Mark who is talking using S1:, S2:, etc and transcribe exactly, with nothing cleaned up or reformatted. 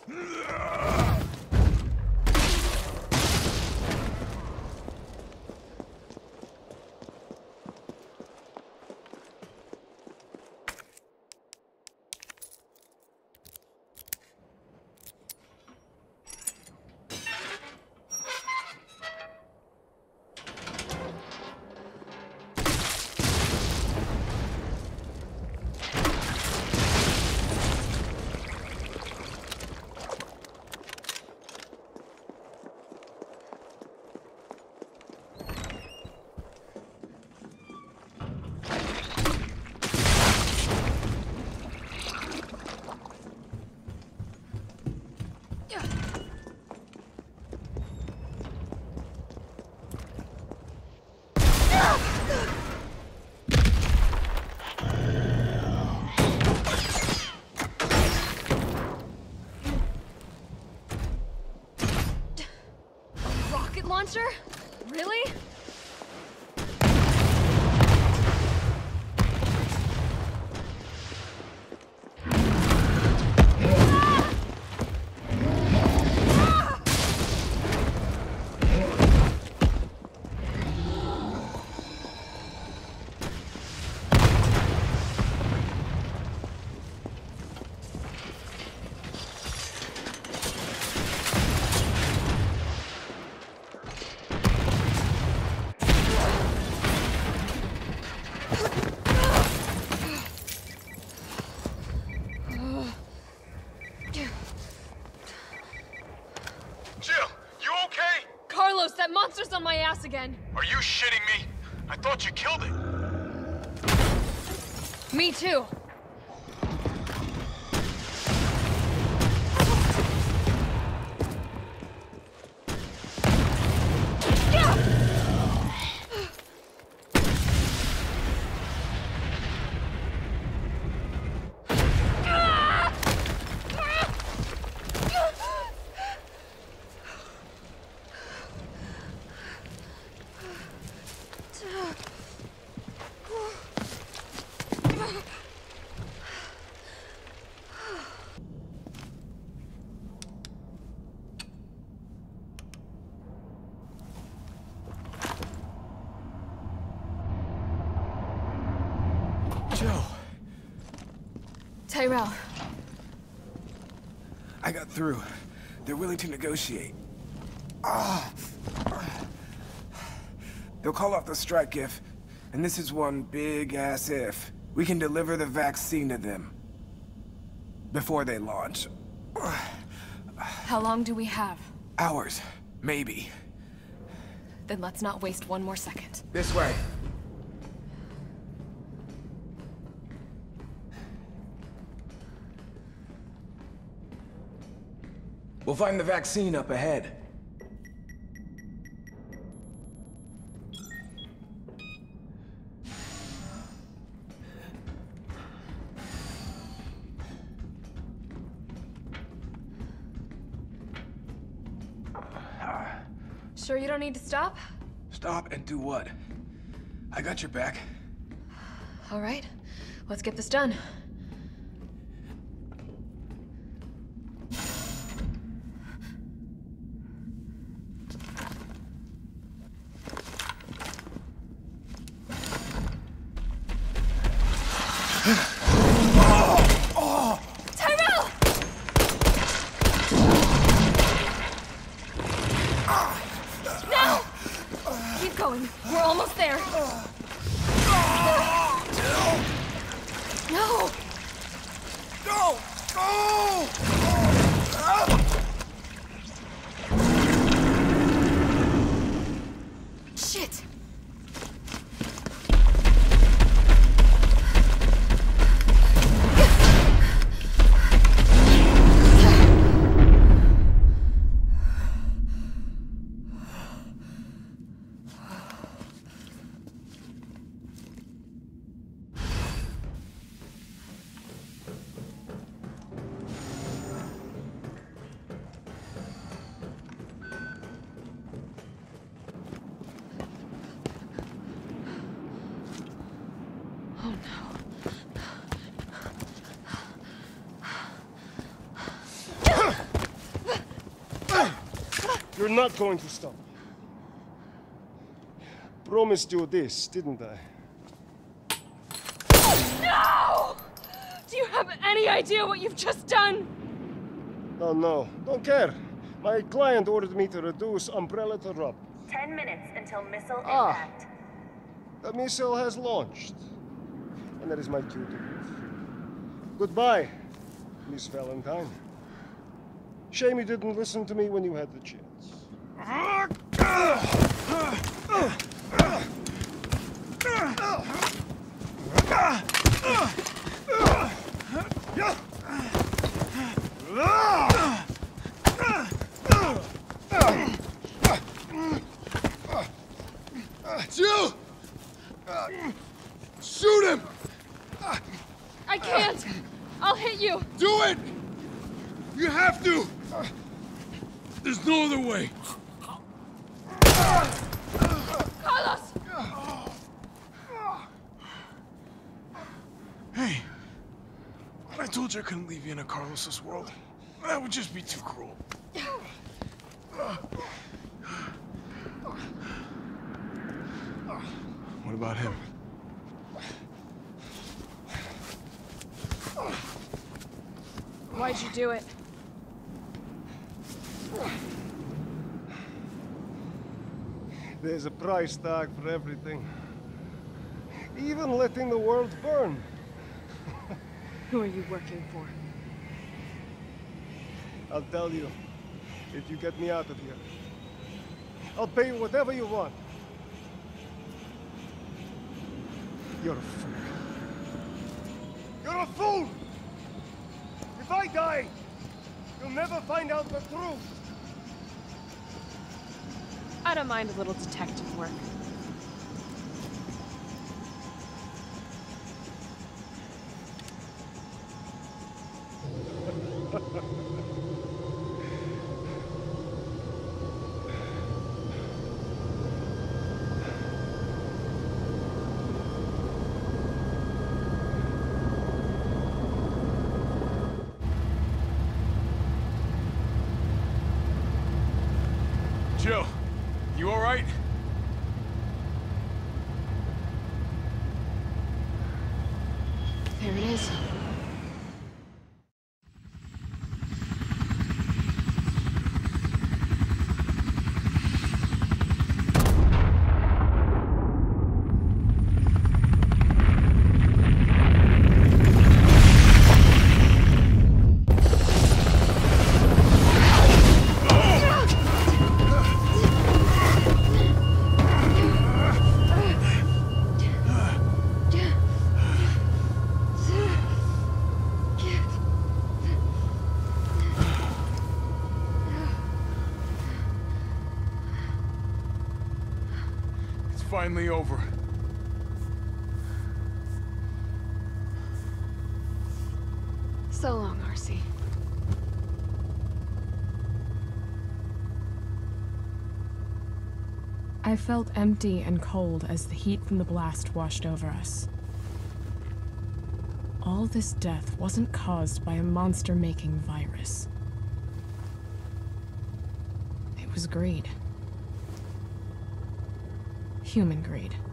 S1: Launcher? Really? That monster's on my ass again.
S2: Are you shitting me? I thought you killed it.
S1: Me too.
S3: Joe.
S1: Tyrell.
S3: I got through. They're willing to negotiate. Ah. They'll call off the strike if, and this is one big-ass if, we can deliver the vaccine to them. Before they launch.
S1: How long do we have?
S3: Hours. Maybe.
S1: Then let's not waste one more second.
S3: This way. We'll find the vaccine up ahead.
S1: Sure you don't need to stop?
S3: Stop and do what? I got your back.
S1: All right, let's get this done. We're almost there. No!
S3: Go! Go!
S1: Shit!
S4: You're not going to stop me. Promised you this, didn't I?
S1: No! Do you have any idea what you've just done?
S4: No, no, don't care. My client ordered me to reduce Umbrella to rub.
S5: Ten minutes until missile
S4: Ah.
S5: impact.
S4: The missile has launched. And that is my cue to leave. Goodbye, Miss Valentine. Shame you didn't listen to me when you had the chance.
S2: Jill! Shoot him!
S1: I can't! I'll hit you!
S2: Do it! You have to! There's no other way.
S1: Carlos!
S2: Hey, I told you I couldn't leave you in a Carlos's world. That would just be too cruel. What about him?
S1: Why'd you do it?
S4: There's a price tag for everything. Even letting the world burn.
S1: Who are you working for?
S4: I'll tell you, if you get me out of here. I'll pay you whatever you want. You're a fool. You're a fool! If I die, you'll never find out the truth.
S1: I don't mind a little detective work.
S2: Jill, you all right?
S1: There it is.
S2: Finally over.
S1: So long, R C. I felt empty and cold as the heat from the blast washed over us. All this death wasn't caused by a monster-making virus. It was greed. Human greed.